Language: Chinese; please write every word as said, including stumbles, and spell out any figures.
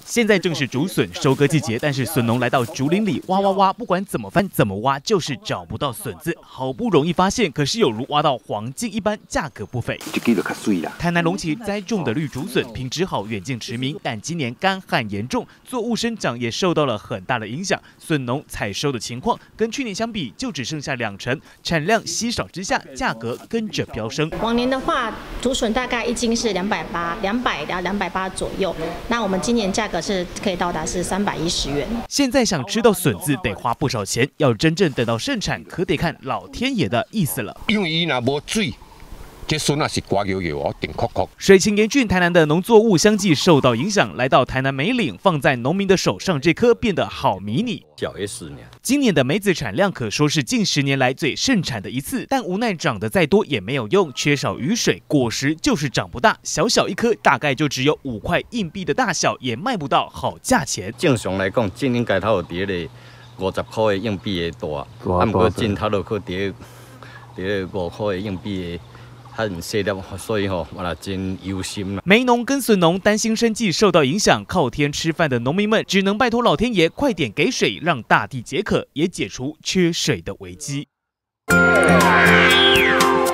现在正是竹笋收割季节，但是笋农来到竹林里挖挖挖，不管怎么翻怎么挖，就是找不到笋子。好不容易发现，可是有如挖到黄金一般，价格不菲。 一支就较水啦。 台南龙崎栽种的绿竹笋品质好，远近驰名，但今年干旱严重，作物生长也受到了很大的影响。笋农采收的情况跟去年相比，就只剩下两成，产量稀少之下，价格跟着飙升。 往年的话，竹笋大概一斤是两百八，两百到两百八左右。那我们今年价格是可以到达是三百一十元。 现在想吃到笋子得花不少钱，要真正等到盛产，可得看老天爷的意思了。 因为伊若无水。这笋啊是刮油油哦，顶壳壳。 水情严峻，台南的农作物相继受到影响。来到台南梅岭，放在农民的手上，这颗变得好迷你。 小也十年。 今年的梅子产量可说是近十年来最盛产的一次，但无奈长得再多也没有用，缺少雨水，果实就是长不大。小小一颗，大概就只有五块硬币的大小，也卖不到好价钱。 正常来讲，今年该头有伫咧五十块的硬币的大，啊，不过今头落去伫伫五块的硬币的。很细粒，所以吼，我啦真忧心啦。 梅农跟笋农担心生计受到影响，靠天吃饭的农民们只能拜托老天爷快点给水，让大地解渴，也解除缺水的危机。